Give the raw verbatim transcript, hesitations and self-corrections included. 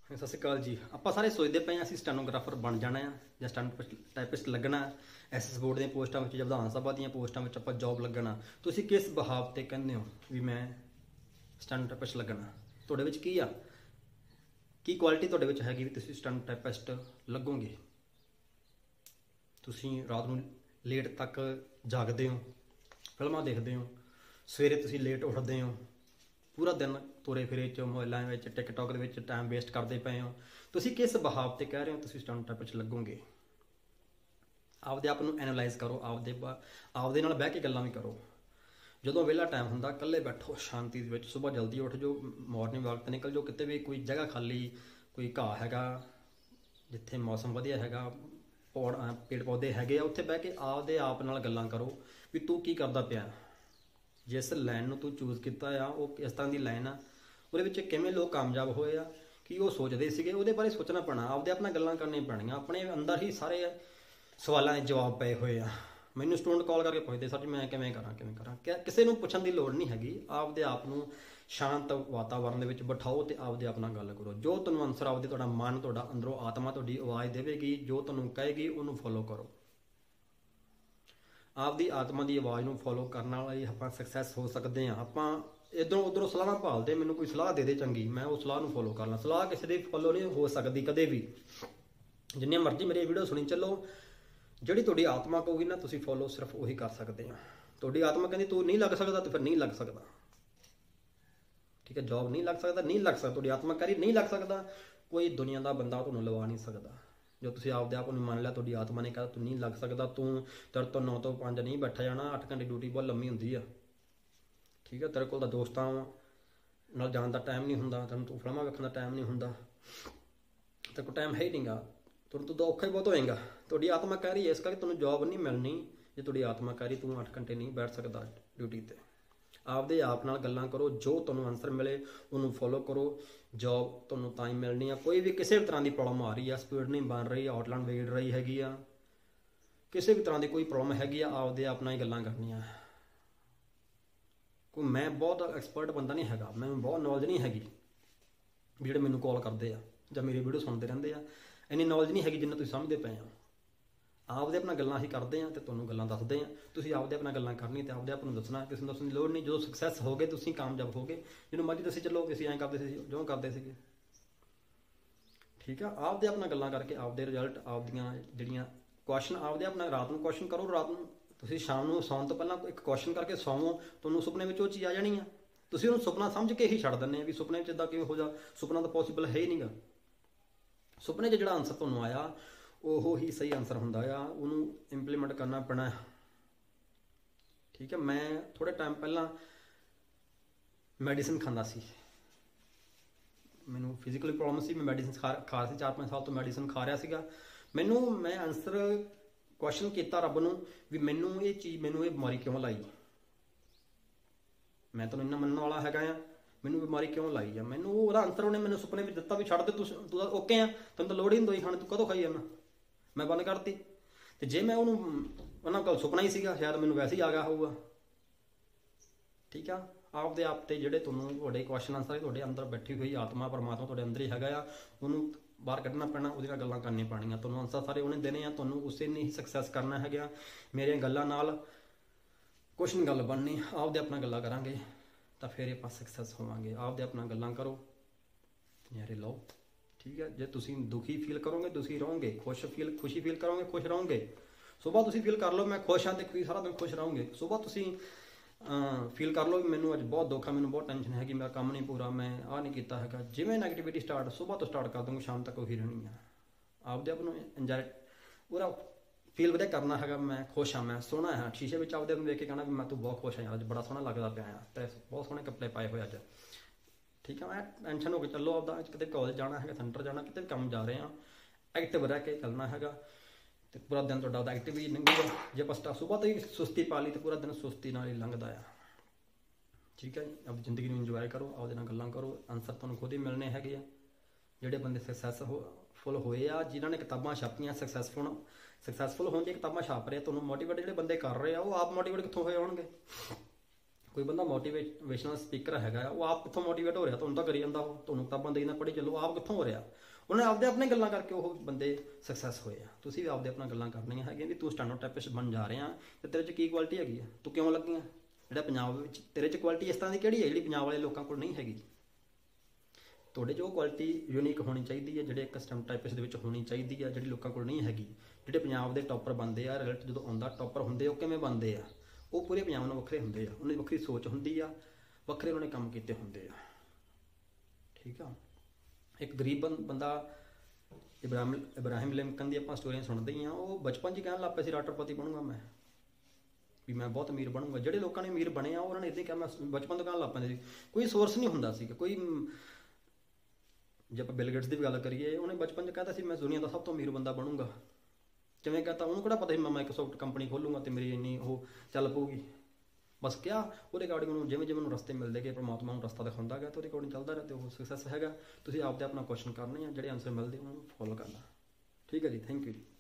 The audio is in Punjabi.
ਸਤਿ ਸ਼੍ਰੀ ਅਕਾਲ ਜੀ। ਆਪਾਂ ਸਾਰੇ ਸੋਚਦੇ ਪਏ ਹਾਂ ਅਸੀਂ ਸਟੈਨੋਗ੍ਰਾਫਰ ਬਣ ਜਾਣਾ ਆ ਜਾਂ ਸਟੈਨੋ ਟਾਈਪਿਸਟ ਲੱਗਣਾ, ਐਸਐਸ ਬੋਰਡ ਦੀਆਂ ਪੋਸਟਾਂ ਵਿੱਚ ਜਾਂ ਵਿਧਾਨ ਸਭਾ ਦੀਆਂ ਪੋਸਟਾਂ ਵਿੱਚ ਆਪਾਂ ਜੌਬ ਲੱਗਣਾ। ਤੁਸੀਂ ਕਿਸ ਬਹਾਵ ਤੇ ਕਹਿੰਦੇ ਹੋ ਵੀ ਮੈਂ ਸਟੈਨੋ ਟਾਈਪਿਸਟ ਲੱਗਣਾ? ਤੁਹਾਡੇ ਵਿੱਚ ਕੀ ਆ, ਕੀ ਕੁਆਲਿਟੀ ਤੁਹਾਡੇ ਵਿੱਚ ਹੈਗੀ ਵੀ ਤੁਸੀਂ ਸਟੈਨੋ ਟਾਈਪਿਸਟ ਲੱਗੋਗੇ? ਤੁਸੀਂ ਰਾਤ ਨੂੰ ਲੇਟ ਤੱਕ ਜਾਗਦੇ ਹੋ, ਫਿਲਮਾਂ ਦੇਖਦੇ ਹੋ, ਸਵੇਰੇ ਤੁਸੀਂ ਲੇਟ ਉੱਠਦੇ ਹੋ, ਪੂਰਾ ਦਿਨ ਤੁਰੇ ਫਿਰੇ ਚ ਮੋਬਾਈਲਾਂ ਵਿੱਚ ਟਿਕਟੋਕ ਦੇ ਵਿੱਚ ਟਾਈਮ ਵੇਸਟ ਕਰਦੇ ਪਏ ਹੋ। ਤੁਸੀਂ ਕਿਸ ਬਹਾਵ ਤੇ ਕਹਿ ਰਹੇ ਹੋ ਤੁਸੀਂ ਸਟੈਨੋ ਟਾਈਪਿਸਟ ਲੱਗੋਗੇ? ਆਪਦੇ ਆਪ ਨੂੰ ਐਨਾਲਾਈਜ਼ ਕਰੋ, ਆਪਦੇ ਆਪਦੇ ਨਾਲ ਬਹਿ ਕੇ ਗੱਲਾਂ ਵੀ ਕਰੋ। ਜਦੋਂ ਵਿਹਲਾ ਟਾਈਮ ਹੁੰਦਾ ਇਕੱਲੇ ਬੈਠੋ ਸ਼ਾਂਤੀ ਦੇ ਵਿੱਚ, ਸੁਬਾਹ ਜਲਦੀ ਉੱਠ ਜਾਓ, ਮਾਰਨਿੰਗ ਵਾਕ 'ਤੇ ਨਿਕਲ ਜਾਓ, ਕਿਤੇ ਵੀ ਕੋਈ ਜਗ੍ਹਾ ਖਾਲੀ, ਕੋਈ ਘਾਹ ਹੈਗਾ ਜਿੱਥੇ ਮੌਸਮ ਵਧੀਆ ਹੈਗਾ, ਪੌੜ ਪੇੜ ਪੌਦੇ ਹੈਗੇ ਆ, ਉੱਥੇ ਬਹਿ ਕੇ ਆਪਦੇ ਆਪ ਨਾਲ ਗੱਲਾਂ ਕਰੋ ਵੀ ਤੂੰ ਕੀ ਕਰਦਾ ਪਿਆ, ਜਿਸ ਲਾਈਨ ਨੂੰ ਤੂੰ ਚੂਜ਼ ਕੀਤਾ ਆ ਉਹ ਕਿਸ ਤਰ੍ਹਾਂ ਦੀ ਲਾਈਨ ਆ, ਉਹਦੇ ਵਿੱਚ ਕਿਵੇਂ ਲੋਕ ਕਾਮਯਾਬ ਹੋਏ ਆ, ਕੀ ਉਹ ਸੋਚਦੇ ਸੀਗੇ, ਉਹਦੇ ਬਾਰੇ ਸੋਚਣਾ ਪੈਣਾ। ਆਪਦੇ ਆਪ ਨਾਲ ਗੱਲਾਂ ਕਰਨੀਆਂ ਪੈਣੀਆਂ। ਆਪਣੇ ਅੰਦਰ ਹੀ ਸਾਰੇ ਸਵਾਲਾਂ ਦੇ ਜਵਾਬ ਪਏ ਹੋਏ ਆ। ਮੈਨੂੰ ਸਟੂਡੈਂਟ ਕਾਲ ਕਰਕੇ ਪੁੱਛਦੇ ਸਰ ਜੀ ਮੈਂ ਕਿਵੇਂ ਕਰਾਂ ਕਿਵੇਂ ਕਰਾਂ ਕਿਸੇ ਨੂੰ ਪੁੱਛਣ ਦੀ ਲੋੜ ਨਹੀਂ ਹੈਗੀ। ਆਪਦੇ ਆਪ ਨੂੰ ਸ਼ਾਂਤ ਵਾਤਾਵਰਨ ਦੇ ਵਿੱਚ ਬਿਠਾਓ ਤੇ ਆਪਦੇ ਆਪ ਨਾਲ ਗੱਲ ਕਰੋ। ਜੋ ਤੁਹਾਨੂੰ ਆਨਸਰ ਆਪਦੇ ਤੁਹਾਡਾ ਮਨ, ਤੁਹਾਡਾ ਅੰਦਰੋਂ ਆਤਮਾ ਤੁਹਾਡੀ ਆਵਾਜ਼ ਦੇਵੇਗੀ, ਜੋ ਤੁਹਾਨੂੰ ਕਹੇਗੀ ਉਹਨੂੰ ਫੋਲੋ ਕਰੋ। ਆਪਦੀ ਆਤਮਾ ਦੀ ਆਵਾਜ਼ ਨੂੰ ਫੋਲੋ ਕਰਨ ਨਾਲ ਹੀ ਆਪਾਂ ਸਕਸੈਸ ਹੋ ਸਕਦੇ ਹਾਂ। ਆਪਾਂ ਇੱਧਰੋਂ ਉੱਧਰੋਂ ਸਲਾਹਾਂ ਭਾਲਦੇ, ਮੈਨੂੰ ਕੋਈ ਸਲਾਹ ਦੇ ਦੇ ਚੰਗੀ, ਮੈਂ ਉਹ ਸਲਾਹ ਨੂੰ ਫੋਲੋ ਕਰ ਲਾਂ। ਸਲਾਹ ਕਿਸੇ ਦੀ ਫੋਲੋ ਨਹੀਂ ਹੋ ਸਕਦੀ ਕਦੇ ਵੀ। ਜਿੰਨੀਆਂ ਮਰਜ਼ੀ ਮੇਰੀ ਵੀਡੀਓ ਸੁਣੀ ਚੱਲੋ, ਜਿਹੜੀ ਤੁਹਾਡੀ ਆਤਮਾ ਕਹੂਗੀ ਨਾ ਤੁਸੀਂ ਫੋਲੋ ਸਿਰਫ ਉਹੀ ਕਰ ਸਕਦੇ ਆ। ਤੁਹਾਡੀ ਆਤਮਾ ਕਹਿੰਦੀ ਤੂੰ ਨਹੀਂ ਲੱਗ ਸਕਦਾ ਤੇ ਫਿਰ ਨਹੀਂ ਲੱਗ ਸਕਦਾ, ਠੀਕ ਹੈ। ਜੋਬ ਨਹੀਂ ਲੱਗ ਸਕਦਾ, ਨਹੀਂ ਲੱਗ ਸਕਦਾ। ਤੁਹਾਡੀ ਆਤਮਾ ਕਰੀ ਨਹੀਂ ਲੱਗ ਸਕਦਾ, ਕੋਈ ਦੁਨੀਆ ਦਾ ਬੰਦਾ ਤੁਹਾਨੂੰ ਲਵਾ ਨਹੀਂ ਸਕਦਾ। ਜੋ ਤੁਸੀਂ ਆਪਦੇ ਆਪ ਨੂੰ ਮੰਨ ਲਿਆ, ਤੁਹਾਡੀ ਆਤਮਾ ਨੇ ਕਿਹਾ ਤੂੰ ਨਹੀਂ ਲੱਗ ਸਕਦਾ, ਤੂੰ ਤੇਰੇ ਤੋਂ ਨੌ ਤੋਂ ਪੰਜ ਨਹੀਂ ਬੈਠਾ ਜਾਣਾ, ਅੱਠ ਘੰਟੇ ਡਿਊਟੀ ਬਹੁਤ ਲੰਮੀ ਹੁੰਦੀ ਆ, ਠੀਕ ਹੈ। ਤੇਰੇ ਕੋਲ ਤਾਂ ਦੋਸਤਾਂ ਨਾਲ ਜਾਣ ਦਾ ਟਾਈਮ ਨਹੀਂ ਹੁੰਦਾ, ਤੈਨੂੰ ਤੂੰ ਫਿਲਮਾਂ ਵੇਖਣ ਦਾ ਟਾਈਮ ਨਹੀਂ ਹੁੰਦਾ, ਤੇਰੇ ਕੋਲ ਟਾਈਮ ਹੈ ਹੀ ਨਹੀਂਗਾ, ਤੁਹਾਨੂੰ ਤਾਂ ਔਖਾ ਹੀ ਬਹੁਤ ਹੋਏਗਾ। ਤੁਹਾਡੀ ਆਤਮਾ ਕਹਿ ਰਹੀ ਹੈ, ਇਸ ਕਰਕੇ ਤੁਹਾਨੂੰ ਜੋਬ ਨਹੀਂ ਮਿਲਣੀ। ਜੇ ਤੁਹਾਡੀ ਆਤਮਾ ਕਹਿ ਰਹੀ ਤੂੰ ਅੱਠ ਘੰਟੇ ਨਹੀਂ ਬੈਠ ਸਕਦਾ ਡਿਊਟੀ 'ਤੇ, ਆਪਦੇ ਆਪ ਨਾਲ ਗੱਲਾਂ ਕਰੋ। ਜੋ ਤੁਹਾਨੂੰ ਆਨਸਰ ਮਿਲੇ ਉਹਨੂੰ ਫੋਲੋ ਕਰੋ। ਜੋਬ ਤੁਹਾਨੂੰ ਤਾਂ ਹੀ ਮਿਲਣੀ ਆ। ਕੋਈ ਵੀ ਕਿਸੇ ਵੀ ਤਰ੍ਹਾਂ ਦੀ ਪ੍ਰੋਬਲਮ ਆ ਰਹੀ ਆ, ਸਪੀਡ ਨਹੀਂ ਬਣ ਰਹੀ, ਆਊਟਲਾਈਨ ਵਿਗੜ ਰਹੀ ਹੈਗੀ ਆ, ਕਿਸੇ ਵੀ ਤਰ੍ਹਾਂ ਦੀ ਕੋਈ ਪ੍ਰੋਬਲਮ ਹੈਗੀ ਆ, ਆਪਦੇ ਆਪ ਨਾਲ ਹੀ ਗੱਲਾਂ ਕਰਨੀਆਂ। ਕੋਈ ਮੈਂ ਬਹੁਤ ਐਕਸਪਰਟ ਬੰਦਾ ਨਹੀਂ ਹੈਗਾ, ਮੈਨੂੰ ਬਹੁਤ ਨੌਲੇਜ ਨਹੀਂ ਹੈਗੀ। ਜਿਹੜੇ ਮੈਨੂੰ ਕਾਲ ਕਰਦੇ ਆ ਜਾਂ ਮੇਰੀ ਵੀਡੀਓ ਸੁਣਦੇ ਰਹਿੰਦੇ ਆ, ਇੰਨੀ ਨੌਲੇਜ ਨਹੀਂ ਹੈਗੀ ਜਿੰਨਾ ਤੁਸੀਂ ਸਮਝਦੇ ਪਏ ਹੋ। ਆਪਦੇ ਆਪਣਾ ਗੱਲਾਂ ਹੀ ਕਰਦੇ ਆ ਤੇ ਤੁਹਾਨੂੰ ਗੱਲਾਂ ਦੱਸਦੇ ਆ। ਤੁਸੀਂ ਆਪਦੇ ਆਪਣਾ ਗੱਲਾਂ ਕਰਨੀ ਤੇ ਆਪਦੇ ਆਪ ਨੂੰ ਦੱਸਣਾ, ਕਿਸੇ ਨੂੰ ਦੱਸਣ ਦੀ ਲੋੜ ਨਹੀਂ। ਜਦੋਂ ਸਕਸੈਸ ਹੋ ਗਏ, ਤੁਸੀਂ ਕਾਮਯਾਬ ਹੋ ਗਏ, ਜਿਹਨੂੰ ਮਰਜ਼ੀ ਤੁਸੀਂ ਚੱਲੋ ਅਸੀਂ ਐਂ ਕਰਦੇ ਸੀ ਜੋ ਕਰਦੇ ਸੀਗੇ, ਠੀਕ ਆ। ਆਪਦੇ ਆਪਣਾ ਗੱਲਾਂ ਕਰਕੇ ਆਪਦੇ ਰਿਜ਼ਲਟ, ਆਪਦੀਆਂ ਜਿਹੜੀਆਂ ਕੁਐਸਚਨ, ਆਪਦੇ ਆਪਣਾ ਰਾਤ ਨੂੰ ਕੁਐਸਚਨ ਕਰੋ। ਰਾਤ ਨੂੰ ਤੁਸੀਂ ਸ਼ਾਮ ਨੂੰ ਸੌਣ ਤੋਂ ਪਹਿਲਾਂ ਇੱਕ ਕੁਐਸਚਨ ਕਰਕੇ ਸੌਵੋ, ਤੁਹਾਨੂੰ ਸੁਪਨੇ ਵਿੱਚ ਉਹ ਚੀਜ਼ ਆ ਜਾਣੀ ਆ। ਤੁਸੀਂ ਉਹਨੂੰ ਸੁਪਨਾ ਸਮਝ ਕੇ ਹੀ ਛੱਡ ਦਿੰਦੇ ਆ ਵੀ ਸੁਪਨੇ ਵਿੱਚ ਇੱਦਾਂ ਕਿਵੇਂ ਹੋ ਜਾ, ਸੁਪਨਾ ਤਾਂ ਪੋਸੀਬਲ ਹੈ ਹੀ ਨਹੀਂਗਾ। ਸੁਪਨੇ 'ਚ ਜਿਹੜਾ ਆਨਸਰ ਤੁਹਾਨੂੰ ਆਇਆ ਉਹ ਹੀ ਸਹੀ ਆਨਸਰ ਹੁੰਦਾ ਆ, ਉਹਨੂੰ ਇੰਪਲੀਮੈਂਟ ਕਰਨਾ ਪੈਣਾ, ਠੀਕ ਹੈ। ਮੈਂ ਥੋੜ੍ਹੇ ਟਾਈਮ ਪਹਿਲਾਂ ਮੈਡੀਸਨ ਖਾਂਦਾ ਸੀ, ਮੈਨੂੰ ਫਿਜ਼ੀਕਲੀ ਪ੍ਰੋਬਲਮ ਸੀ, ਮੈਂ ਮੈਡੀਸਨ ਖਾ ਖਾ ਸੀ, ਚਾਰ ਪੰਜ ਸਾਲ ਤੋਂ ਮੈਡੀਸਨ ਖਾ ਰਿਹਾ ਸੀਗਾ। ਮੈਨੂੰ ਮੈਂ ਆਨਸਰ ਕੁਐਸਚਨ ਕੀਤਾ ਰੱਬ ਨੂੰ ਵੀ ਮੈਨੂੰ ਇਹ ਚੀਜ਼, ਮੈਨੂੰ ਇਹ ਬਿਮਾਰੀ ਕਿਉਂ ਲਾਈ? ਮੈਂ ਤੁਹਾਨੂੰ ਇੰਨਾ ਮੰਨਣ ਵਾਲਾ ਹੈਗਾ ਆ, ਮੈਨੂੰ ਬਿਮਾਰੀ ਕਿਉਂ ਲਾਈ ਆ? ਮੈਨੂੰ ਉਹਦਾ ਆਨਸਰ ਉਹਨੇ ਮੈਨੂੰ ਸੁਪਨੇ ਵਿੱਚ ਦਿੱਤਾ ਵੀ ਛੱਡ ਦੇ ਤੂੰ, ਤੂੰ ਤਾਂ ਓਕੇ ਆ, ਤੈਨੂੰ ਤਾਂ ਲੋੜ ਹੀ ਨਹੀਂ ਦੋਈ ਖਾਣ, ਤੂੰ ਕਦੋਂ ਖਾਈ ਜਾਂਦਾ? ਮੈਂ ਬੰਦ ਕਰਤੀ। ਤੇ ਜੇ ਮੈਂ ਉਹਨੂੰ, ਉਹਨਾਂ ਕੋਲ ਸੁਪਨਾ ਹੀ ਸੀਗਾ, ਸ਼ਾਇਦ ਮੈਨੂੰ ਵੈਸੇ ਹੀ ਆ ਗਿਆ ਹੋਊਗਾ, ਠੀਕ ਆ। ਆਪਦੇ ਆਪ ਤੇ ਜਿਹੜੇ ਤੁਹਾਨੂੰ ਤੁਹਾਡੇ ਕੁਐਸਚਨ ਆਨਸਰ ਤੁਹਾਡੇ ਅੰਦਰ ਬੈਠੀ ਹੋਈ ਆਤਮਾ, ਪਰਮਾਤਮਾ ਤੁਹਾਡੇ ਅੰਦਰ ਹੀ ਹੈਗਾ ਆ, ਉਹਨੂੰ ਬਾਹਰ ਕੱਢਣਾ ਪੈਣਾ, ਉਹਦੇ ਨਾਲ ਗੱਲਾਂ ਕਰਨੀਆਂ ਪੈਣੀਆਂ। ਤੁਹਾਨੂੰ ਆਨਸਰ ਸਾਰੇ ਉਹਨੇ ਦੇਣੇ ਆ, ਤੁਹਾਨੂੰ ਉਸੇ ਨੇ ਹੀ ਸਕਸੈਸ ਕਰਨਾ ਹੈਗਾ। ਮੇਰੀਆਂ ਗੱਲਾਂ ਨਾਲ ਕੁਛ ਨਹੀਂ ਗੱਲ ਬਣਨੀ। ਆਪਦੇ ਆਪਣਾ ਗੱਲਾਂ ਕਰਾਂਗੇ ਤਾਂ ਫਿਰ ਆਪਾਂ ਸਕਸੈਸ ਹੋਵਾਂਗੇ। ਆਪਦੇ ਆਪਣਾ ਗੱਲਾਂ ਕਰੋ, ਨਜ਼ਾਰੇ ਲਓ, ਠੀਕ ਹੈ। ਜੇ ਤੁਸੀਂ ਦੁਖੀ ਫੀਲ ਕਰੋਗੇ ਤੁਸੀਂ ਰਹੋਗੇ, ਖੁਸ਼ ਫੀਲ ਖੁਸ਼ੀ ਫੀਲ ਕਰੋਗੇ ਖੁਸ਼ ਰਹੋਗੇ। ਸੁਬਾਹ ਤੁਸੀਂ ਫੀਲ ਕਰ ਲਓ ਮੈਂ ਖੁਸ਼ ਹਾਂ ਤੇ ਸਾਰਾ ਦਿਨ ਖੁਸ਼ ਰਹੋਗੇ। ਸੁਬਾਹ ਤੁਸੀਂ ਫੀਲ ਕਰ ਲਓ ਵੀ ਮੈਨੂੰ ਅੱਜ ਬਹੁਤ ਦੁੱਖ ਆ, ਮੈਨੂੰ ਬਹੁਤ ਟੈਨਸ਼ਨ ਹੈਗੀ, ਮੇਰਾ ਕੰਮ ਨਹੀਂ ਪੂਰਾ, ਮੈਂ ਆਹ ਨਹੀਂ ਕੀਤਾ ਹੈਗਾ। ਜਿਵੇਂ ਨੈਗੇਟਿਵਿਟੀ ਸਟਾਰਟ ਸੁਬਾਹ ਤੋਂ ਸਟਾਰਟ ਕਰ ਦੂੰਗਾ, ਸ਼ਾਮ ਤੱਕ ਉਹੀ ਰਹਿਣੀ ਆ। ਆਪਦੇ ਆਪ ਨੂੰ ਇੰਜੋਏ ਪੂਰਾ ਫੀਲ ਵਧੀਆ ਕਰਨਾ ਹੈਗਾ। ਮੈਂ ਖੁਸ਼ ਹਾਂ, ਮੈਂ ਸੋਹਣਾ ਹਾਂ, ਸ਼ੀਸ਼ੇ ਵਿੱਚ ਆਪਦੇ ਨੂੰ ਦੇਖ ਕੇ ਕਹਿਣਾ ਵੀ ਮੈਂ ਤੂੰ ਬਹੁਤ ਖੁਸ਼ ਹਾਂ, ਅੱਜ ਬੜਾ ਸੋਹਣਾ ਲੱਗਦਾ ਪਿਆ ਆ, ਤੇ ਬਹੁਤ ਸੋਹਣੇ ਕੱਪੜੇ ਪਾਏ ਹੋਏ ਅੱਜ, ਠੀਕ ਹੈ। ਮੈਂ ਟੈਨਸ਼ਨ ਹੋ ਕੇ ਚੱਲੋ, ਆਪਦਾ ਕਿਤੇ ਕਾਲਜ ਜਾਣਾ ਹੈਗਾ, ਸੈਂਟਰ ਜਾਣਾ, ਕਿਤੇ ਵੀ ਕੰਮ ਜਾ ਰਹੇ ਹਾਂ, ਐਕਟਿਵ ਰਹਿ ਕੇ ਚੱਲਣਾ ਹੈਗਾ ਤੇ ਪੂਰਾ ਦਿਨ ਤੁਹਾਡਾ ਉਹਦਾ ਐਕਟਿਵ ਹੀ ਲੰਘੇਗਾ। ਜੇ ਆਪਾਂ ਸਟਾ ਸੁਬਾਹ ਤੋਂ ਹੀ ਸੁਸਤੀ ਪਾ ਲਈ ਤਾਂ ਪੂਰਾ ਦਿਨ ਸੁਸਤੀ ਨਾਲ ਹੀ ਲੰਘਦਾ ਆ, ਠੀਕ ਹੈ ਜੀ। ਆਪਣੀ ਜ਼ਿੰਦਗੀ ਨੂੰ ਇੰਜੋਏ ਕਰੋ, ਆਪਦੇ ਨਾਲ ਗੱਲਾਂ ਕਰੋ, ਆਨਸਰ ਤੁਹਾਨੂੰ ਖੁਦ ਹੀ ਮਿਲਣੇ ਹੈਗੇ ਆ। ਜਿਹੜੇ ਬੰਦੇ ਸਕਸੈਸ ਹੋ ਫੁੱਲ ਹੋਏ ਆ, ਜਿਨ੍ਹਾਂ ਨੇ ਕਿਤਾਬਾਂ ਛਾਪੀਆਂ, ਸਕਸੈਸਫੁਲ ਸਕਸੈਸਫੁਲ ਹੋਣ ਦੀਆਂ ਕਿਤਾਬਾਂ ਛਾਪ ਰਹੇ, ਤੁਹਾਨੂੰ ਮੋਟੀਵੇਟ ਜਿਹੜੇ ਬੰਦੇ ਕਰ ਰਹੇ ਆ ਉਹ ਆਪ ਮੋਟੀਵੇਟ ਕਿੱਥੋਂ ਹੋਏ ਹੋਣਗੇ? ਕੋਈ ਬੰਦਾ ਮੋਟੀਵੇਸ਼ਨਲ ਸਪੀਕਰ ਹੈਗਾ, ਉਹ ਆਪ ਕਿੱਥੋਂ ਮੋਟੀਵੇਟ ਹੋ ਰਿਹਾ? ਤੁਹਾਨੂੰ ਤਾਂ ਕਰੀ ਜਾਂਦਾ, ਉਹ ਤੁਹਾਨੂੰ ਕਿਤਾਬਾਂ ਦੇਈ ਨਾ ਪੜ੍ਹੀ ਚੱਲੋ, ਆਪ ਕਿੱਥੋਂ ਹੋ ਰਿਹਾ? ਉਹਨੇ ਆਪਦੇ ਆਪਣੇ ਗੱਲਾਂ ਕਰਕੇ ਉਹ ਬੰਦੇ ਸਕਸੈਸ ਹੋਏ ਆ। ਤੁਸੀਂ ਵੀ ਆਪਦੇ ਆਪਣਾ ਗੱਲਾਂ ਕਰਨੀਆਂ ਹੈਗੀਆਂ ਵੀ ਤੂੰ ਸਟੈਨੋਟਾਈਪਿਸਟ ਬਣ ਜਾ ਰਿਹਾ ਤੇ ਤੇਰੇ 'ਚ ਕੀ ਕੁਆਲਿਟੀ ਹੈਗੀ ਆ, ਤੂੰ ਕਿਉਂ ਲੱਗੀਆਂ? ਜਿਹੜਾ ਪੰਜਾਬ ਵਿੱਚ ਤੇਰੇ 'ਚ ਕੁਆਲਿਟੀ ਇਸ ਤਰ੍ਹਾਂ ਦੀ ਕਿਹੜੀ ਹੈ ਜਿਹੜੀ ਪੰਜਾਬ ਵਾਲੇ ਲੋਕਾਂ ਕੋਲ ਨਹੀਂ ਹੈਗੀ? ਤੁਹਾਡੇ 'ਚ ਉਹ ਕੁਆਲਿਟੀ ਯੂਨੀਕ ਹੋਣੀ ਚਾਹੀਦੀ ਹੈ, ਜਿਹੜੇ ਇੱਕ ਸਟੈਨੋਟਾਈਪਿਸਟ ਦੇ ਵਿੱਚ ਹੋਣੀ ਚਾਹੀਦੀ ਆ, ਜਿਹੜੀ ਲੋਕਾਂ ਕੋਲ ਨਹੀਂ ਹੈਗੀ। ਜਿਹੜੇ ਪੰਜਾਬ ਦੇ ਟੌਪਰ ਬਣਦੇ ਆ, ਰਿਜ਼ਲਟ ਜਦੋਂ ਆਉਂਦਾ ਟੌਪਰ ਹੁੰਦੇ, ਉਹ ਕਿਵੇਂ ਬਣਦੇ ਆ? ਉਹ ਪੂਰੇ ਪੰਜਾਬ ਨੂੰ ਵੱਖਰੇ ਹੁੰਦੇ ਆ, ਉਹਨਾਂ ਦੀ ਵੱਖਰੀ ਸੋਚ ਹੁੰਦੀ ਆ, ਵੱਖਰੇ ਉਹਨਾਂ ਨੇ ਕੰਮ ਕੀਤੇ ਹੁੰਦੇ ਆ। ਠੀਕ ਆ। ਇੱਕ ਗਰੀਬ ਬੰਦਾ ਇਬਰਾਹਿਮ ਇਬਰਾਹਿਮ ਲਿੰਕਨ ਦੀ ਆਪਾਂ ਸਟੋਰੀਆਂ ਸੁਣਦੇ ਹੀ ਹਾਂ। ਉਹ ਬਚਪਨ 'ਚ ਕਹਿਣ ਲੱਗ ਪਿਆ ਸੀ ਰਾਸ਼ਟਰਪਤੀ ਬਣੂੰਗਾ ਮੈਂ, ਵੀ ਮੈਂ ਬਹੁਤ ਅਮੀਰ ਬਣੂੰਗਾ। ਜਿਹੜੇ ਲੋਕਾਂ ਨੇ ਅਮੀਰ ਬਣੇ ਆ ਉਹਨਾਂ ਨੇ ਇੱਦਾਂ ਹੀ ਕਿਹਾ, ਮੈਂ ਬਚਪਨ ਤੋਂ ਕਹਿਣ ਲੱਗ ਪੈਂਦੇ ਸੀ। ਕੋਈ ਸੋਰਸ ਨਹੀਂ ਹੁੰਦਾ ਸੀ, ਕੋਈ ਜੇ ਆਪਾਂ ਬਿਲ ਗੇਟਸ ਦੀ ਵੀ ਗੱਲ ਕਰੀਏ, ਉਹਨੇ ਬਚਪਨ 'ਚ ਕਹਿੰਦਾ ਸੀ ਮੈਂ ਦੁਨੀਆ ਦਾ ਸਭ ਤੋਂ ਅਮੀਰ ਬੰਦਾ ਬਣੂੰਗਾ। ਕਿਵੇਂ ਕਹਤਾ? ਉਹਨੂੰ ਕਿਹੜਾ ਪਤਾ ਸੀ ਮੈਂ ਮਾਈਕਰੋਸਾਫਟ ਕੰਪਨੀ ਖੋਲੂੰਗਾ ਤੇ ਮੇਰੀ ਇੰਨੀ ਉਹ ਚੱਲ ਪਊਗੀ। ਬਸ ਕਿਹਾ ਉਹਦੇ ਅਕੋਰਡਿੰਗ ਉਹਨੂੰ ਜਿਵੇਂ ਜਿਵੇਂ ਉਹਨੂੰ ਰਸਤੇ ਮਿਲਦੇ ਗਏ, ਪਰਮਾਤਮਾ ਨੂੰ ਰਸਤਾ ਦਿਖਾਉਂਦਾ ਗਿਆ ਤੇ ਉਹਦੇ ਅਕੋਰਡਿੰਗ ਚੱਲਦਾ ਰਿਹਾ ਤੇ ਉਹ ਸਕਸੈਸ ਹੈਗਾ। ਤੁਸੀਂ ਆਪਦੇ ਆਪਣਾ ਕੁਐਸਚਨ ਕਰਨੇ ਆ, ਜਿਹੜੇ ਆਨਸਰ ਮਿਲਦੇ ਉਹਨਾਂ ਨੂੰ ਫੋਲੋ ਕਰਨਾ। ਠੀਕ ਹੈ ਜੀ, ਥੈਂਕ ਯੂ ਜੀ।